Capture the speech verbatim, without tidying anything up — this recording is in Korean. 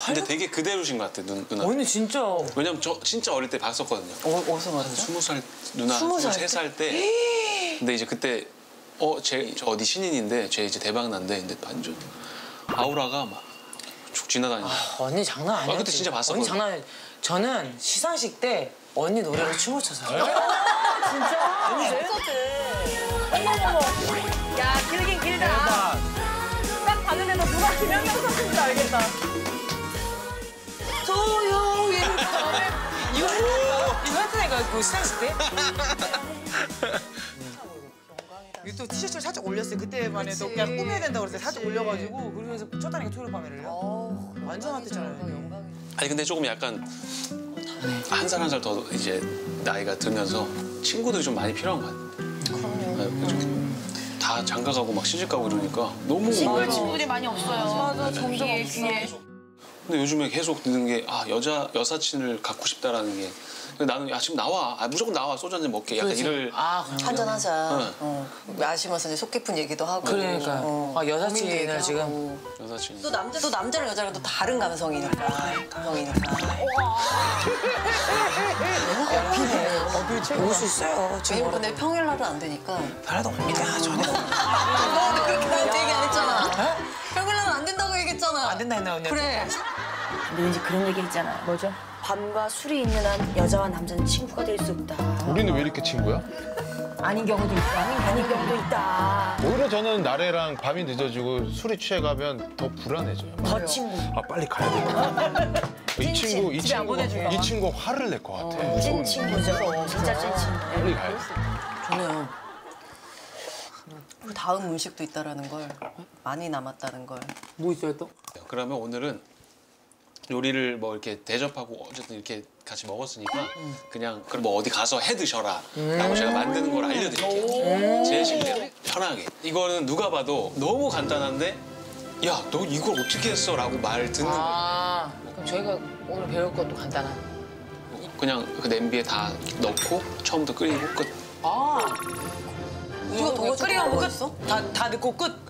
근데 되게 그대로신 것 같아, 누, 누나. 언니 진짜. 왜냐면 저 진짜 어릴 때 봤었거든요. 어, 어디서 봤어? 스무 살 누나 스무 살 스물세 살 때. 근데 이제 그때 어, 제, 저 어디 신인인데 쟤 이제 대박 난데 근데 완전 아우라가 막 쭉 지나다니고. 아, 언니 장난 아니야. 아, 그때 진짜 봤었거든. 언니 장난 아니야. 저는 시상식 때 언니 노래로 춤을 췄어요. 진짜? 언제? 어머머머. 야, 길긴 길다. 딱 봤는데 너 누가 김연경 선수인지 알겠다. 소요인 이거 이거 했다니까 그 시상식 때. 이거 또 티셔츠를 살짝 올렸어요. 그때만 해도 그냥 꾸며야 된다고 그랬어요. 살짝 올려가지고 그러면서 쳤다니까 토요일 밤에를요. 완전 핫했잖아요. 아니 근데 조금 약간 한 살 한 살 더 이제 나이가 들면서 친구들이 좀 많이 필요한 것 같아요. 그럼요. 다 장가가고 막 시집 가고 이러니까 너무 싱글 친구들이 많이 없어요. 맞아, 점점 귀에, 없어. 귀에. 근데 요즘에 계속 듣는 게 아 여자 여사친을 갖고 싶다라는 게 근데 나는 야 지금 나와 아, 무조건 나와 소주 한잔 먹게 약간 그렇지. 이럴 아, 한잔하자. 응. 어. 마시면서 이제 속 깊은 얘기도 하고. 그러니까. 어. 아, 여사친을 고민도 얘기하고. 지금. 여사친. 또 남자 또 남자랑 여자랑 또 다른 감성이니까. 감성이니까. 올 수 있어요. 지금 왜냐면 근데 평일날은 안 되니까. 하나도 없습니다. 전혀. 너 그렇게 나한테 얘기 안 했잖아. 평일날은 안 된다고 얘기했잖아. 안 된다 했나 언니? 그래. 근데 왠지 그런 얘기 있잖아요. 뭐죠? 밤과 술이 있는 한 여자와 남자는 친구가 될 수 없다. 우리는 왜 이렇게 친구야? 아닌 경우도 있다. 아닌 경우도 있다. 오히려 저는 나래랑 밤이 늦어지고 술이 취해가면 더 불안해져요. 더 친구. 아 빨리 가야 되겠다. 이 친구 이 집에 안 친구 보내줄까 봐. 이 친구 화를 낼 것 같아. 찐 친구죠. 진짜 찐 친구. 빨리 가야 돼. 저는 그 다음 음식도 있다라는 걸 많이 남았다는 걸. 뭐 있어요 또? 그러면 오늘은 요리를 뭐 이렇게 대접하고 어쨌든 이렇게 같이 먹었으니까 그냥 그럼 뭐 어디 가서 해 드셔라 라고 제가 만드는 걸 알려드릴게요. 제 식대로 편하게. 이거는 누가 봐도 너무 간단한데 야 너 이걸 어떻게 했어? 라고 말 듣는 거예요. 아, 그럼 저희가 오늘 배울 것도 간단한. 그냥 그 냄비에 다 넣고 처음부터 끓이고 끝. 아, 이거 더 끓이면 뭐 있어? 다, 다 넣고 끝.